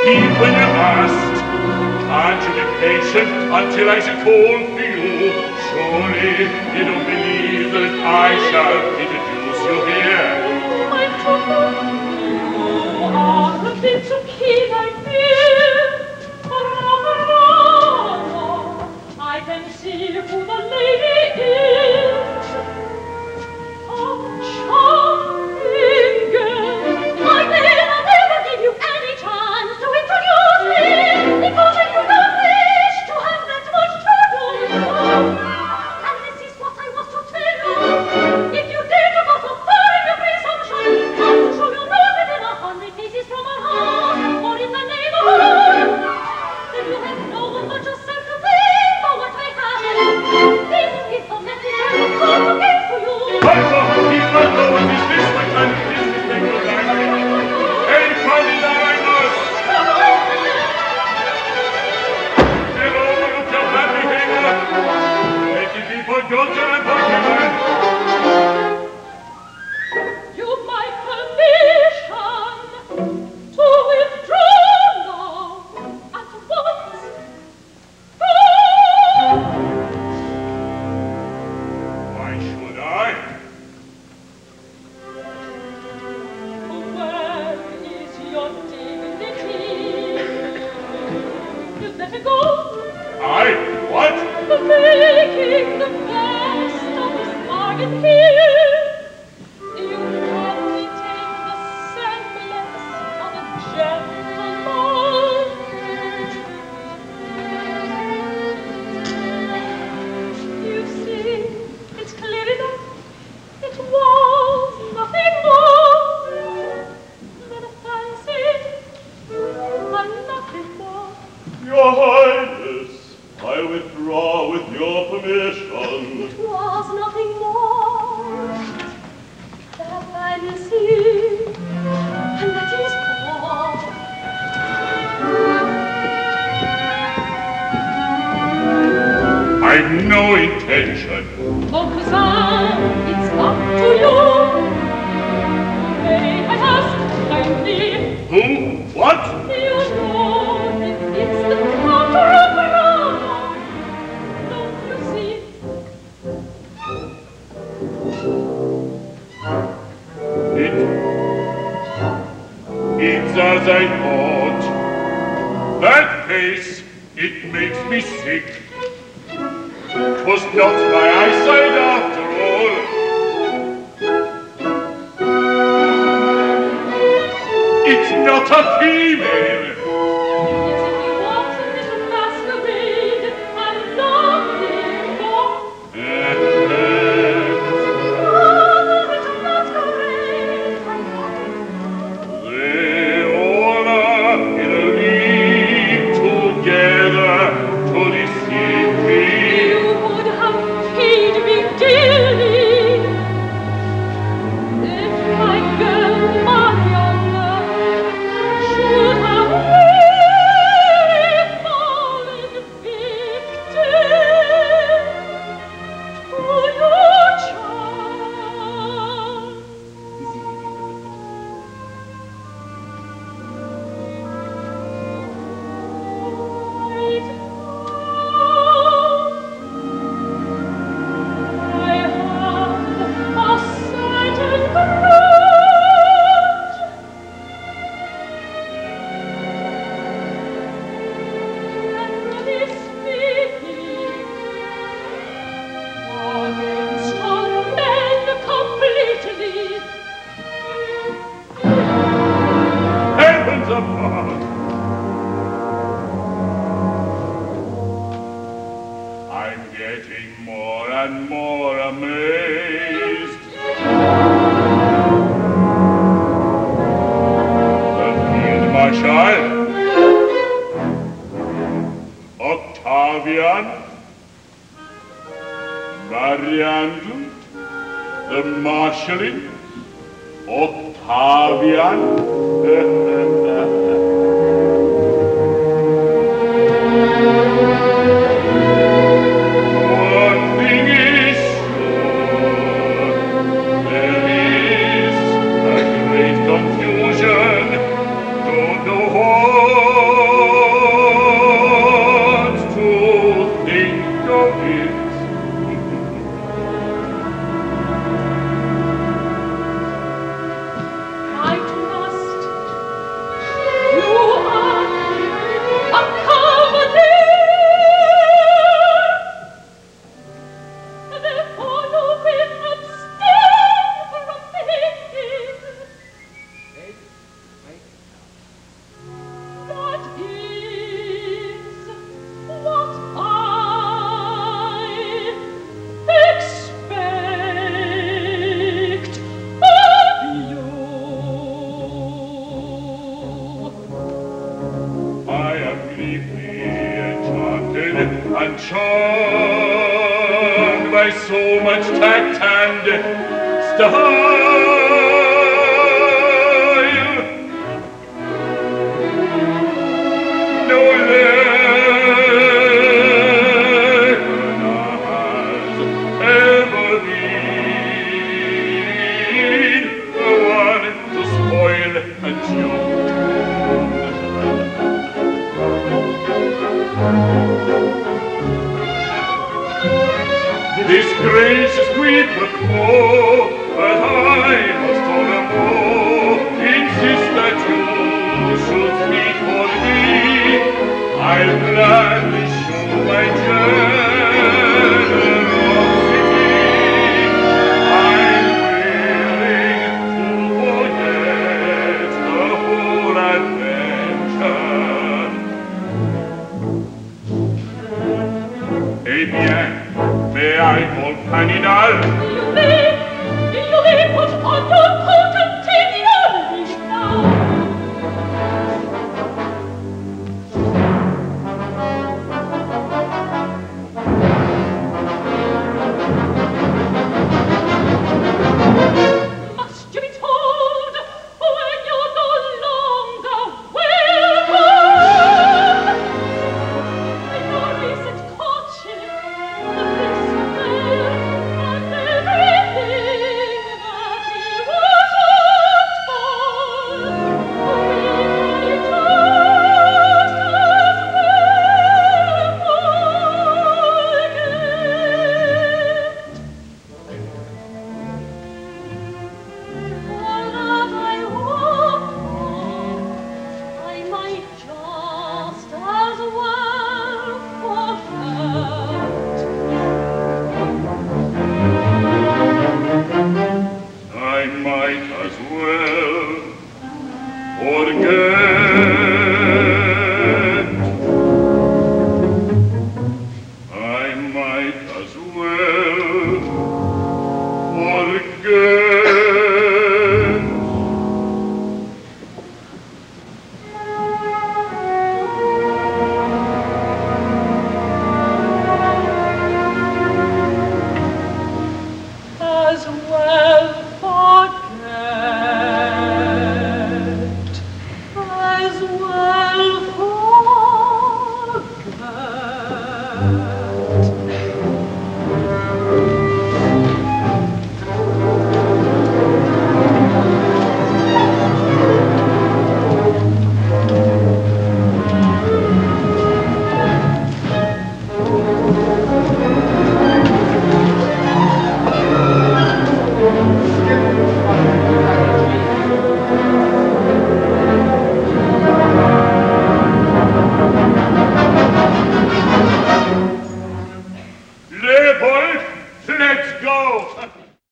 speak when you're asked. Can't you be patient until I say call for you? Surely you don't believe that I shall introduce you here. My trouble, you are a bit too keen, I fear. I can see who the lady is. Oh, charming girl, I never give you any chance to introduce me, because I do not wish to have that much trouble. And this is what I was to tell you. If you dare to go so far in your presumption, I'll show you no within 100 paces from our house, or in the neighborhood. Then you have no one but yourself to blame for what may happen. This is the message I was told to give to you. I don't know what is this, my kind of business they will like. Hey, funny that I must. Get over with your bad behavior. Let it be forgotten and forgiven. You my permission to withdraw now at once. Go! Why should I? Where is your dignity? You better go. What? Making the best of this bargain here. You have retained the semblance of a gentleman. You see, it's clear enough. It was nothing more than a fancy, and nothing more. Your Highness, I withdraw with your permission. It was nothing more than a fancy, and that is all. I've no intention. Mon cousin, it's up to you. May I ask kindly? Who? What? You know if it's the Count of Verona. Don't you see? It's as I thought. That face, it makes me sick. 'Twas not my eyesight after all. It's not a female. It's if you want a little masquerade, I'm not here for. A little masquerade, I'm not. They all are in a league together to deceive me. You would have paid me dearly if my girl Mariana should have really fallen victim to your charm. Right now, I have a certain grudge. Generally speaking, against all men completely. Heavens above! I'm getting more and more amazed. The Field Marshal, Octavian, Mariandel, the Marshalling, Octavian. One thing is sure, there is a great confusion. Don't know what. tact and style. No legend has ever been the one to spoil a joke. This gracious queen would more, but I must all the more insist that you should speak for me. I'll gladly show my generosity. I'm willing to forget the whole adventure. Eh bien, may I call Paninal? You may put on your coat and take your leave now. Must you be told when you're no longer welcome? In your recent courtship, the bliss of fair, and everything that he was hoped for, we may just as well all that I want for, I might just as well forget. I might as well forget. I might as well forget. As well